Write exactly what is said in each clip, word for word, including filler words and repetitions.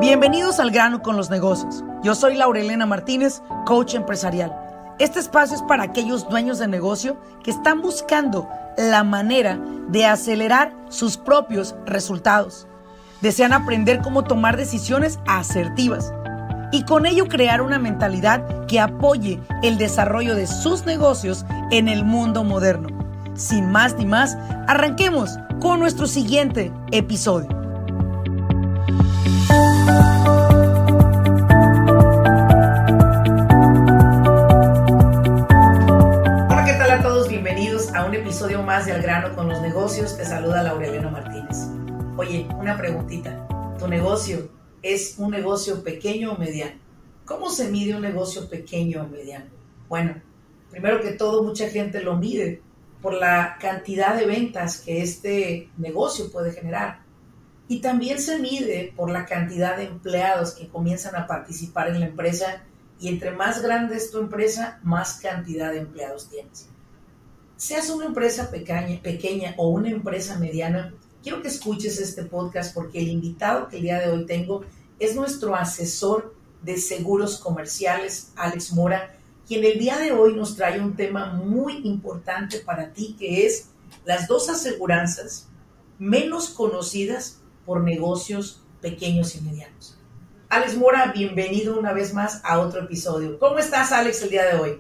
Bienvenidos al grano con los negocios. Yo soy Laurelena Martínez, coach empresarial. Este espacio es para aquellos dueños de negocio que están buscando la manera de acelerar sus propios resultados. Desean aprender cómo tomar decisiones asertivas y con ello crear una mentalidad que apoye el desarrollo de sus negocios en el mundo moderno. Sin más ni más, arranquemos con nuestro siguiente episodio. Hola, ¿qué tal a todos? Bienvenidos a un episodio más de Al Grano con los Negocios. Te saluda Laurelena Martínez. Oye, una preguntita. ¿Tu negocio es un negocio pequeño o mediano? ¿Cómo se mide un negocio pequeño o mediano? Bueno, primero que todo, mucha gente lo mide por la cantidad de ventas que este negocio puede generar. Y también se mide por la cantidad de empleados que comienzan a participar en la empresa, y entre más grande es tu empresa, más cantidad de empleados tienes. Seas una empresa pequeña, pequeña o una empresa mediana, quiero que escuches este podcast porque el invitado que el día de hoy tengo es nuestro asesor de seguros comerciales, Alex Mora, quien el día de hoy nos trae un tema muy importante para ti, que es las dos aseguranzas menos conocidas por negocios pequeños y medianos. Alex Mora, bienvenido una vez más a otro episodio. ¿Cómo estás, Alex, el día de hoy?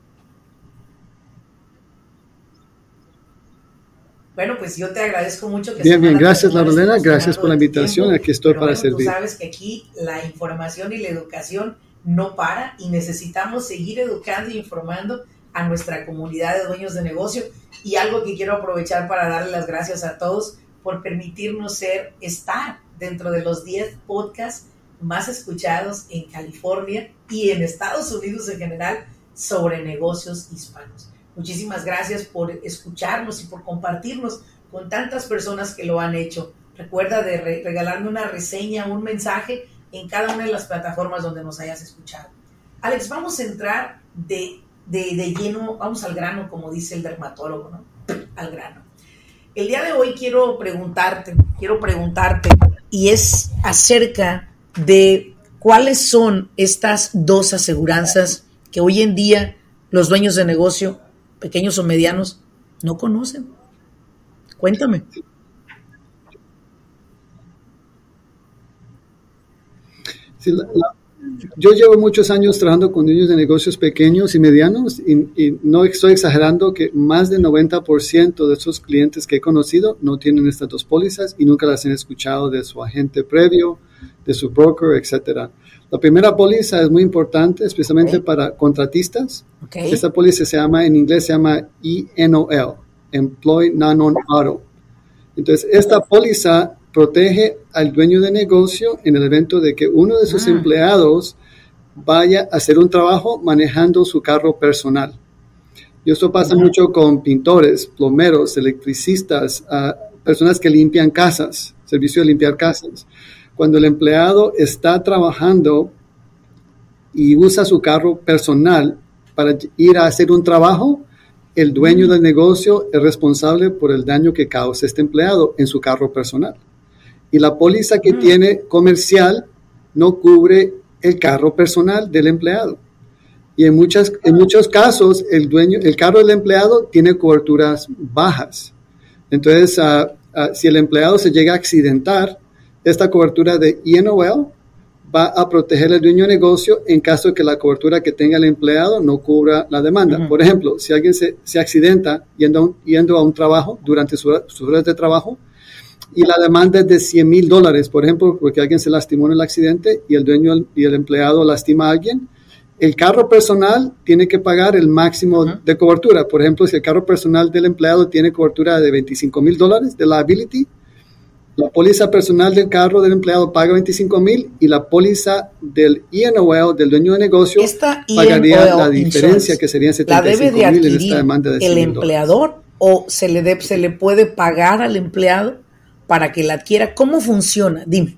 Bueno, pues yo te agradezco mucho. Que bien, bien, gracias, Laurelena, gracias por la invitación, tiempo, aquí estoy para bueno, servir. Tú sabes que aquí la información y la educación no para y necesitamos seguir educando y informando a nuestra comunidad de dueños de negocio, y algo que quiero aprovechar para darle las gracias a todos por permitirnos ser, estar dentro de los diez podcasts más escuchados en California y en Estados Unidos en general sobre negocios hispanos. Muchísimas gracias por escucharnos y por compartirnos con tantas personas que lo han hecho. Recuerda de re- regalarme una reseña, un mensaje en cada una de las plataformas donde nos hayas escuchado. Alex, vamos a entrar de, de, de lleno, vamos al grano, como dice el dermatólogo, ¿no? Al grano. El día de hoy quiero preguntarte, quiero preguntarte, y es acerca de cuáles son estas dos aseguranzas que hoy en día los dueños de negocio, pequeños o medianos, no conocen. Cuéntame. Sí, la, la, yo llevo muchos años trabajando con dueños de negocios pequeños y medianos, y, y no estoy exagerando que más del noventa por ciento de esos clientes que he conocido no tienen estas dos pólizas y nunca las han escuchado de su agente previo, de su broker, etcétera. La primera póliza es muy importante, especialmente okay. para contratistas. Okay. Esta póliza se llama, en inglés se llama E N O L, Employee Non-Owned Auto. Entonces, esta póliza protege al dueño de negocio en el evento de que uno de sus ah. empleados vaya a hacer un trabajo manejando su carro personal. Y esto pasa uh-huh. mucho con pintores, plomeros, electricistas, uh, personas que limpian casas, servicio de limpiar casas. Cuando el empleado está trabajando y usa su carro personal para ir a hacer un trabajo, el dueño uh-huh. del negocio es responsable por el daño que causa este empleado en su carro personal. Y la póliza que mm. tiene comercial no cubre el carro personal del empleado. Y en, muchas, en muchos casos, el dueño, el carro del empleado tiene coberturas bajas. Entonces, uh, uh, si el empleado se llega a accidentar, esta cobertura de E N O L va a proteger al dueño de negocio en caso de que la cobertura que tenga el empleado no cubra la demanda. Mm. Por ejemplo, si alguien se, se accidenta yendo a, un, yendo a un trabajo durante su, sus horas de trabajo, y la demanda es de cien mil dólares, por ejemplo, porque alguien se lastimó en el accidente y el dueño y el empleado lastima a alguien, el carro personal tiene que pagar el máximo uh-huh. de cobertura. Por ejemplo, si el carro personal del empleado tiene cobertura de veinticinco mil dólares de liability, la póliza personal del carro del empleado paga veinticinco mil y la póliza del E N O L del dueño de negocio esta pagaría la diferencia, que serían setenta y cinco mil en esta demanda de cien mil dólares. ¿El empleador o se le, de, se le puede pagar al empleado para que la adquiera? ¿Cómo funciona? Dime.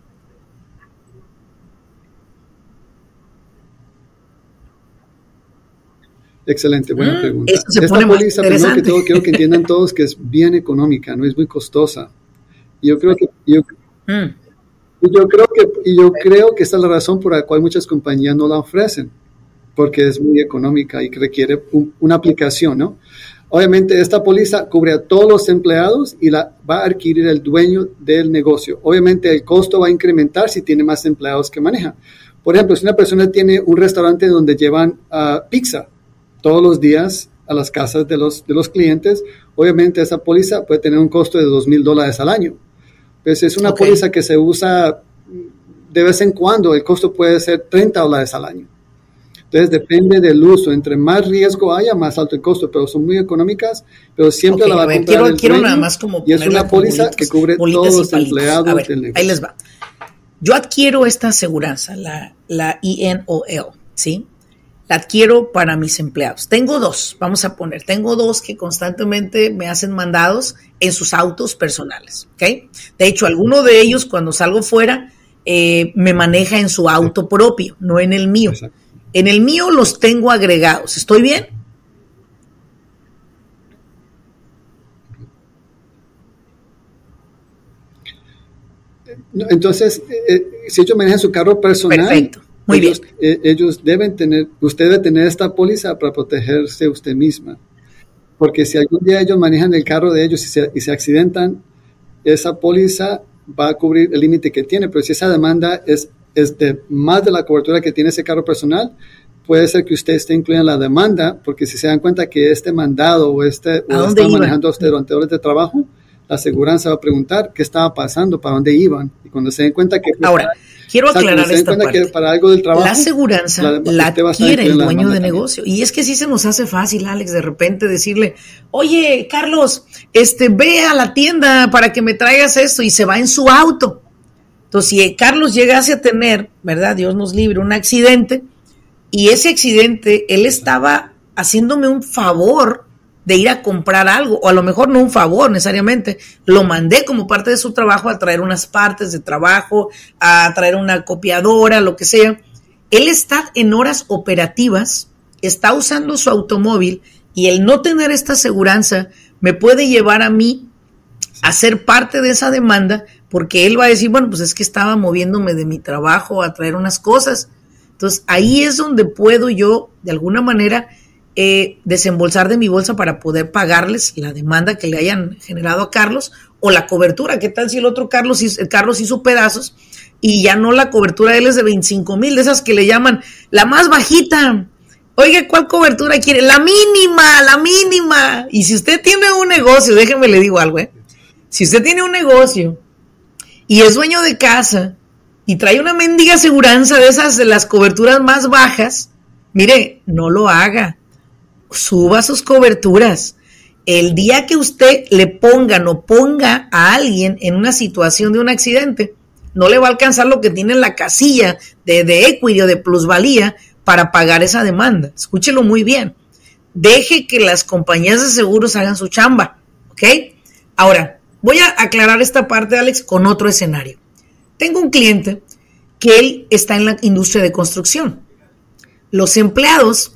Excelente, buena mm, pregunta. Esta póliza, primero que todo, quiero que entiendan todos que es bien económica, no es muy costosa. Yo creo que yo, mm. Y yo creo que, y yo creo que esta es la razón por la cual muchas compañías no la ofrecen, porque es muy económica y requiere un, una aplicación, ¿no? Obviamente esta póliza cubre a todos los empleados y la va a adquirir el dueño del negocio. Obviamente el costo va a incrementar si tiene más empleados que maneja. Por ejemplo, si una persona tiene un restaurante donde llevan uh, pizza todos los días a las casas de los, de los clientes, obviamente esa póliza puede tener un costo de dos mil dólares al año. Pues es una okay. póliza que se usa de vez en cuando, el costo puede ser treinta dólares al año. Entonces depende del uso, entre más riesgo haya, más alto el costo, pero son muy económicas, pero siempre okay, la va a, a ver, comprar quiero, el quiero dueño, nada más como y es una póliza bolitas, que cubre todos los empleados a ver, del negocio. Ahí les va. Yo adquiero esta aseguranza, la, la I N O L, ¿sí? La adquiero para mis empleados. Tengo dos, vamos a poner, tengo dos que constantemente me hacen mandados en sus autos personales, ¿ok? De hecho, alguno de ellos cuando salgo fuera eh, me maneja en su auto propio, no en el mío. Exacto. En el mío los tengo agregados. ¿Estoy bien? Entonces, eh, si ellos manejan su carro personal, perfecto, muy ellos, bien. Eh, ellos deben tener, usted debe tener esta póliza para protegerse usted misma. Porque si algún día ellos manejan el carro de ellos y se, y se accidentan, esa póliza va a cubrir el límite que tiene. Pero si esa demanda es es de más de la cobertura que tiene ese carro personal, puede ser que usted esté incluida en la demanda, porque si se dan cuenta que este mandado o este o está iban? manejando a usted durante horas de trabajo, la aseguranza va a preguntar qué estaba pasando, para dónde iban, y cuando se den cuenta que... Ahora, para, quiero aclarar esta parte. Que para algo del trabajo, la aseguranza la, la adquiere el dueño de negocio, y es que sí se nos hace fácil, Alex, de repente decirle, oye, Carlos, este, ve a la tienda para que me traigas esto, y se va en su auto. Entonces, si Carlos llegase a tener, ¿verdad? Dios nos libre, un accidente, y ese accidente, él estaba haciéndome un favor de ir a comprar algo, o a lo mejor no un favor necesariamente, lo mandé como parte de su trabajo a traer unas partes de trabajo, a traer una copiadora, lo que sea. Él está en horas operativas, está usando su automóvil, y el no tener esta aseguranza me puede llevar a mí a ser parte de esa demanda, porque él va a decir, bueno, pues es que estaba moviéndome de mi trabajo a traer unas cosas. Entonces, ahí es donde puedo yo, de alguna manera, eh, desembolsar de mi bolsa para poder pagarles la demanda que le hayan generado a Carlos, o la cobertura. ¿Qué tal si el otro Carlos, el Carlos hizo pedazos y ya no la cobertura de él es de veinticinco mil, de esas que le llaman la más bajita? Oiga, ¿cuál cobertura quiere? La mínima, la mínima. Y si usted tiene un negocio, déjeme le digo algo, ¿eh? Si usted tiene un negocio y es dueño de casa y trae una mendiga aseguranza de esas de las coberturas más bajas, mire, no lo haga. Suba sus coberturas. El día que usted le ponga o ponga a alguien en una situación de un accidente, no le va a alcanzar lo que tiene en la casilla de, de equity o de plusvalía para pagar esa demanda. Escúchelo muy bien. Deje que las compañías de seguros hagan su chamba, ¿ok? Ahora, voy a aclarar esta parte, Alex, con otro escenario. Tengo un cliente que él está en la industria de construcción. Los empleados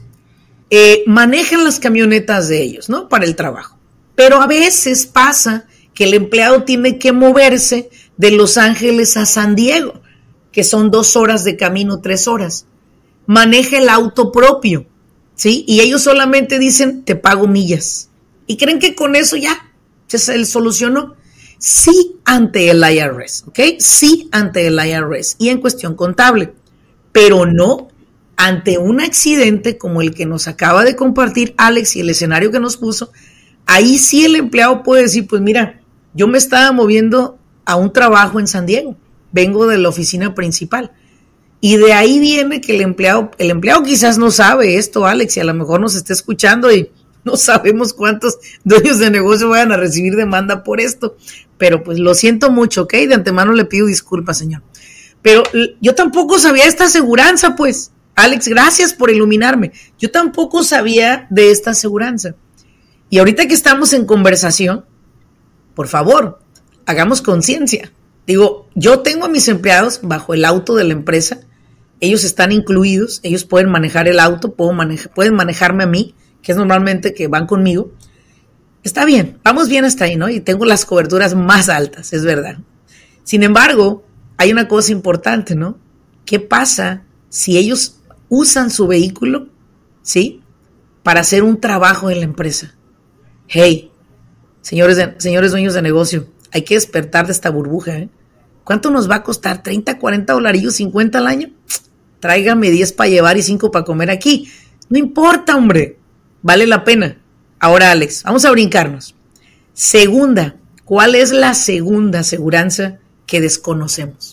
eh, manejan las camionetas de ellos, ¿no? Para el trabajo. Pero a veces pasa que el empleado tiene que moverse de Los Ángeles a San Diego, que son dos horas de camino, tres horas. Maneja el auto propio, ¿sí? Y ellos solamente dicen, te pago millas. ¿Y creen que con eso ya se solucionó? Sí, ante el I R S, ¿ok? Sí, ante el I R S y en cuestión contable, pero no ante un accidente como el que nos acaba de compartir Alex y el escenario que nos puso. Ahí sí el empleado puede decir, pues mira, yo me estaba moviendo a un trabajo en San Diego, vengo de la oficina principal. Y de ahí viene que el empleado, el empleado quizás no sabe esto, Alex, y a lo mejor nos está escuchando y no sabemos cuántos dueños de negocio vayan a recibir demanda por esto, pero pues lo siento mucho, ¿ok? De antemano le pido disculpas, señor. Pero yo tampoco sabía esta aseguranza, pues. Alex, gracias por iluminarme. Yo tampoco sabía de esta aseguranza. Y ahorita que estamos en conversación, por favor, hagamos conciencia. Digo, yo tengo a mis empleados bajo el auto de la empresa, ellos están incluidos, ellos pueden manejar el auto, puedo manejar, pueden manejarme a mí, que es normalmente que van conmigo. Está bien, vamos bien hasta ahí, ¿no? Y tengo las coberturas más altas, es verdad. Sin embargo, hay una cosa importante, ¿no? ¿Qué pasa si ellos usan su vehículo, ¿sí?, para hacer un trabajo en la empresa? Hey, señores, de, señores dueños de negocio, hay que despertar de esta burbuja, ¿eh? ¿Cuánto nos va a costar? ¿treinta, cuarenta dolarillos, cincuenta al año? Tráigame diez para llevar y cinco para comer aquí. No importa, hombre. Vale la pena. Ahora, Alex, vamos a brincarnos. Segunda, ¿cuál es la segunda aseguranza que desconocemos?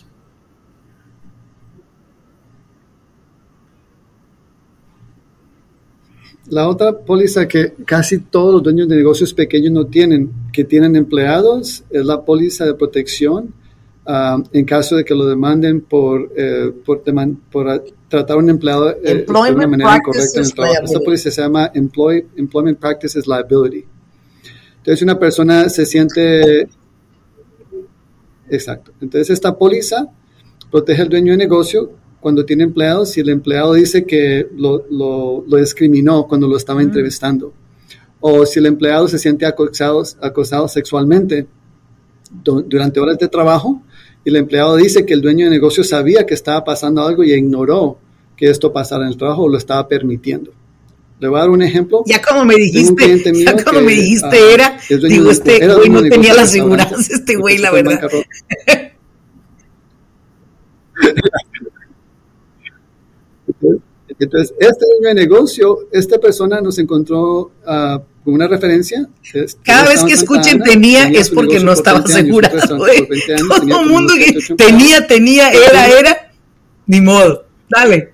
La otra póliza que casi todos los dueños de negocios pequeños no tienen, que tienen empleados, es la póliza de protección uh, en caso de que lo demanden por, eh, por, deman- por uh, tratar a un empleado eh, de una manera incorrecta en el trabajo. Esta póliza se llama Employ- Employment Practices Liability. Entonces, una persona se siente... Exacto. Entonces, esta póliza protege al dueño de negocio cuando tiene empleados, si el empleado dice que lo, lo, lo discriminó cuando lo estaba mm. entrevistando, o si el empleado se siente acosado, acosado sexualmente do, durante horas de trabajo, y el empleado dice que el dueño de negocio sabía que estaba pasando algo y ignoró que esto pasara en el trabajo o lo estaba permitiendo. Le voy a dar un ejemplo. Ya como me dijiste, ya como que, me dijiste uh, era, digo, este güey no tenía la aseguranza, este güey, la verdad. Entonces, este dueño de negocio, esta persona nos encontró uh, con una referencia. Cada vez que escuchen Ana, tenía, tenía es porque no estaba asegurado. Todo el mundo que tenía, tenía, era, era, ni modo. Dale.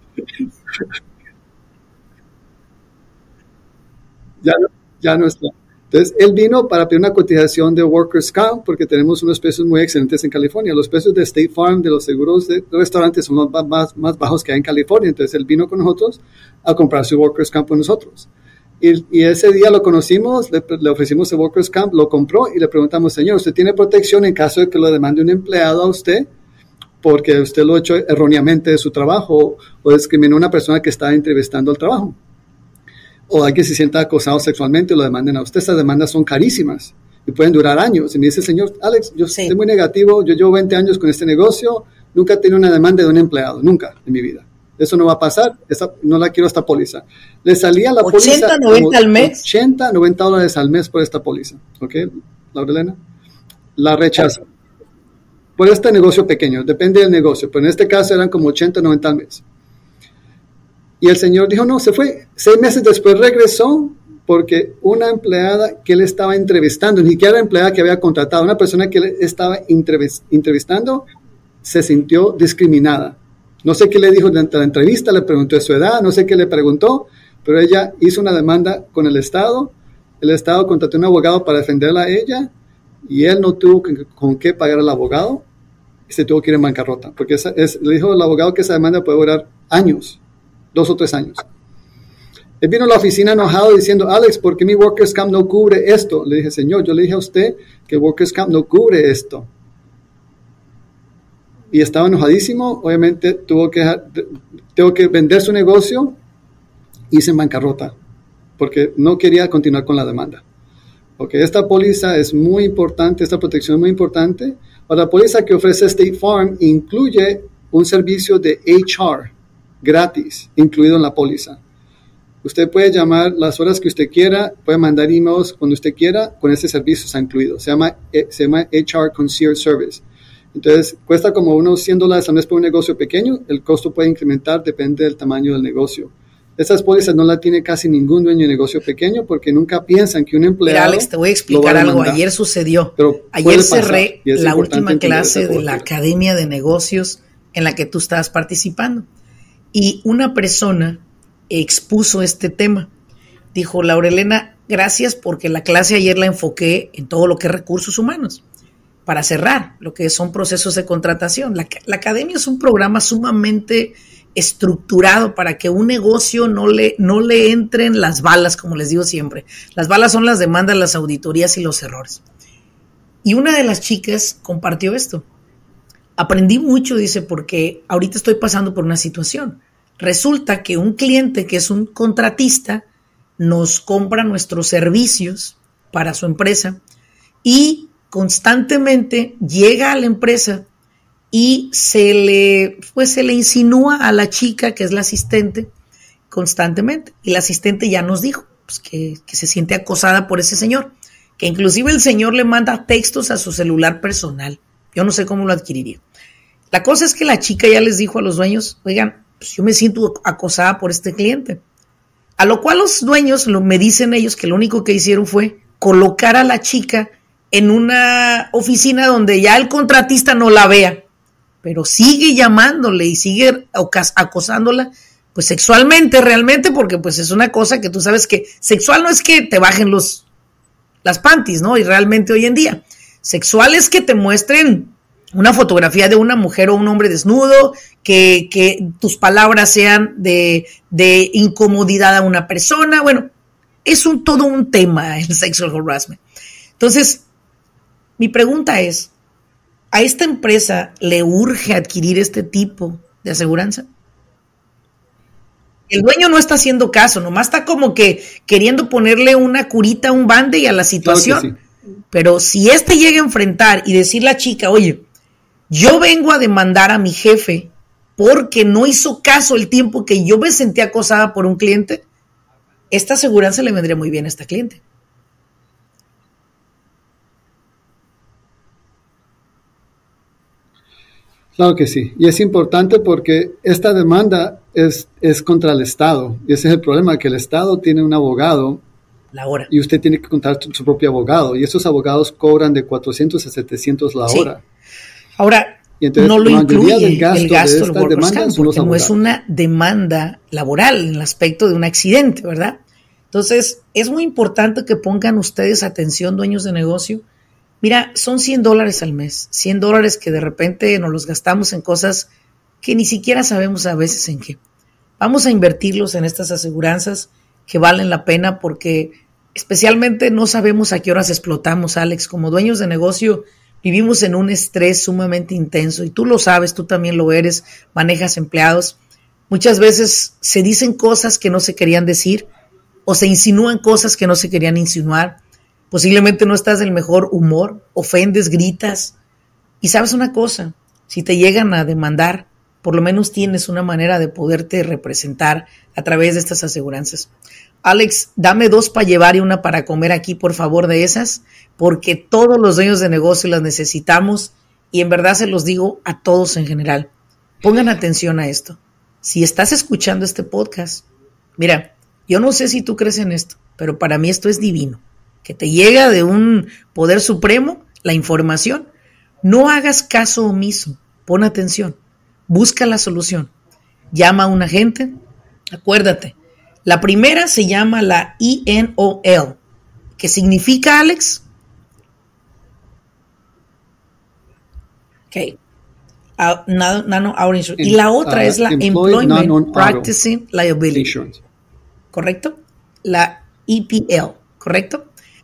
Ya no, ya no está. Entonces, él vino para pedir una cotización de Workers' Comp porque tenemos unos precios muy excelentes en California. Los precios de State Farm, de los seguros de restaurantes, son los más, más bajos que hay en California. Entonces, él vino con nosotros a comprar su Workers' Comp con nosotros. Y, y ese día lo conocimos, le, le ofrecimos el Workers' Comp, lo compró y le preguntamos, señor, ¿usted tiene protección en caso de que lo demande un empleado a usted porque usted lo ha hecho erróneamente de su trabajo o discriminó a una persona que estaba entrevistando al trabajo? O alguien se sienta acosado sexualmente y lo demanden a usted. Estas demandas son carísimas y pueden durar años. Y me dice, señor Alex, yo sí. estoy muy negativo, yo llevo veinte años con este negocio, nunca he tenido una demanda de un empleado, nunca en mi vida. Eso no va a pasar, esa, no la quiero esta póliza. Le salía la póliza ochenta, noventa al mes. ochenta, noventa dólares al mes por esta póliza. ¿Ok, Laurelena? La rechaza. Por este negocio pequeño, depende del negocio, pero en este caso eran como ochenta, noventa al mes. Y el señor dijo, no, se fue. Seis meses después regresó porque una empleada que él estaba entrevistando, ni siquiera la empleada que había contratado, una persona que él estaba entrevistando, se sintió discriminada. No sé qué le dijo durante la entrevista, le preguntó de su edad, no sé qué le preguntó, pero ella hizo una demanda con el Estado. El Estado contrató un abogado para defenderla a ella y él no tuvo con qué pagar al abogado y se tuvo que ir en bancarrota. Porque esa, es, le dijo el abogado que esa demanda puede durar años. Dos o tres años. Él vino a la oficina enojado diciendo, Alex, ¿por qué mi Workers' Comp no cubre esto? Le dije, señor, yo le dije a usted que Workers' Comp no cubre esto. Y estaba enojadísimo. Obviamente tuvo que, tuvo que vender su negocio y irse en bancarrota porque no quería continuar con la demanda. Okay, esta póliza es muy importante, esta protección es muy importante. La póliza que ofrece State Farm incluye un servicio de H R gratis, incluido en la póliza. Usted puede llamar las horas que usted quiera, puede mandar emails cuando usted quiera, con ese servicio está incluido. Se llama, se llama H R Concierge Service. Entonces, cuesta como unos cien dólares al mes por un negocio pequeño. El costo puede incrementar, depende del tamaño del negocio. Estas pólizas no la tiene casi ningún dueño de negocio pequeño porque nunca piensan que un empleado... Mira, Alex, te voy a explicar algo. Ayer sucedió. Ayer cerré la última clase de la Academia de Negocios en la que tú estabas participando. Y una persona expuso este tema. Dijo, Laurelena, gracias porque la clase ayer la enfoqué en todo lo que es recursos humanos. Para cerrar, lo que son procesos de contratación. La, la academia es un programa sumamente estructurado para que un negocio no le, no le entren las balas, como les digo siempre. Las balas son las demandas, las auditorías y los errores. Y una de las chicas compartió esto. Aprendí mucho, dice, porque ahorita estoy pasando por una situación. Resulta que un cliente que es un contratista nos compra nuestros servicios para su empresa y constantemente llega a la empresa y se le, pues se le insinúa a la chica, que es la asistente, constantemente. Y la asistente ya nos dijo pues, que, que se siente acosada por ese señor, que inclusive el señor le manda textos a su celular personal. Yo no sé cómo lo adquiriría. La cosa es que la chica ya les dijo a los dueños, oigan, pues yo me siento acosada por este cliente. A lo cual los dueños lo, me dicen ellos que lo único que hicieron fue colocar a la chica en una oficina donde ya el contratista no la vea, pero sigue llamándole y sigue acosándola, pues sexualmente realmente, porque pues es una cosa que tú sabes que sexual no es que te bajen los, las panties, ¿no? Y realmente hoy en día, sexual es que te muestren una fotografía de una mujer o un hombre desnudo, que, que tus palabras sean de, de incomodidad a una persona. Bueno, es un, todo un tema el sexual harassment. Entonces, mi pregunta es, ¿a esta empresa le urge adquirir este tipo de aseguranza? El dueño no está haciendo caso, nomás está como que queriendo ponerle una curita, un band-aid a la situación. Claro que sí. Pero si este llega a enfrentar y decirle a la chica, oye, yo vengo a demandar a mi jefe porque no hizo caso el tiempo que yo me sentí acosada por un cliente, esta aseguranza le vendría muy bien a esta cliente. Claro que sí, y es importante porque esta demanda es, es contra el Estado, y ese es el problema, que el Estado tiene un abogado la hora. Y usted tiene que contar su, su propio abogado, y esos abogados cobran de cuatrocientos a setecientos la sí. hora. Ahora, y entonces, no lo incluye el gasto, el gasto de estas demandas son porque no es una demanda laboral en el aspecto de un accidente, ¿verdad? Entonces, es muy importante que pongan ustedes atención, dueños de negocio. Mira, son cien dólares al mes, cien dólares que de repente nos los gastamos en cosas que ni siquiera sabemos a veces en qué. Vamos a invertirlos en estas aseguranzas que valen la pena porque especialmente no sabemos a qué horas explotamos, Alex. Como dueños de negocio vivimos en un estrés sumamente intenso y tú lo sabes, tú también lo eres, manejas empleados. Muchas veces se dicen cosas que no se querían decir o se insinúan cosas que no se querían insinuar. Posiblemente no estás del mejor humor, ofendes, gritas. Y sabes una cosa, si te llegan a demandar, por lo menos tienes una manera de poderte representar a través de estas aseguranzas. Alex, dame dos para llevar y una para comer aquí, por favor, de esas, porque todos los dueños de negocio las necesitamos y en verdad se los digo a todos en general. Pongan atención a esto. Si estás escuchando este podcast, mira, yo no sé si tú crees en esto, pero para mí esto es divino. Que te llega de un poder supremo la información. No hagas caso omiso. Pon atención. Busca la solución. Llama a un agente. Acuérdate. La primera se llama la E N O L. ¿Qué significa, Alex? Ok. Uh, nano, nano Auto Insurance. Y la otra uh, es la Employment, Employment Practicing Liability. Insurance. ¿Correcto? La E P L. ¿Correcto?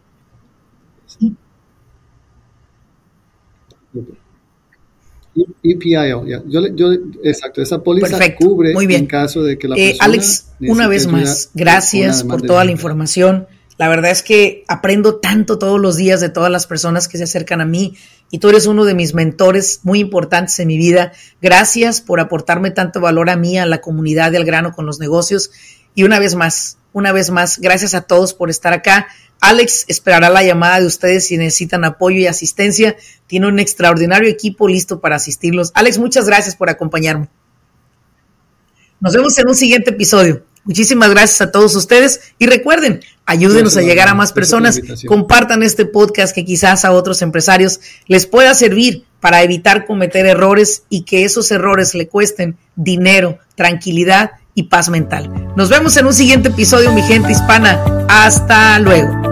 E P I L, yeah. yo, yo, exacto, esa póliza Perfecto, cubre muy bien. En caso de que la eh, persona Alex, una vez más, gracias por toda la información. La verdad es que aprendo tanto todos los días de todas las personas que se acercan a mí y tú eres uno de mis mentores muy importantes en mi vida. Gracias por aportarme tanto valor a mí, a la comunidad de Al Grano con los Negocios. Y una vez más, una vez más, gracias a todos por estar acá. Alex esperará la llamada de ustedes si necesitan apoyo y asistencia. Tiene un extraordinario equipo listo para asistirlos. Alex, muchas gracias por acompañarme. Nos vemos en un siguiente episodio. Muchísimas gracias a todos ustedes y recuerden, ayúdenos a llegar a más personas. Compartan este podcast que quizás a otros empresarios les pueda servir para evitar cometer errores y que esos errores le cuesten dinero, tranquilidad y paz mental. Nos vemos en un siguiente episodio, mi gente hispana. Hasta luego.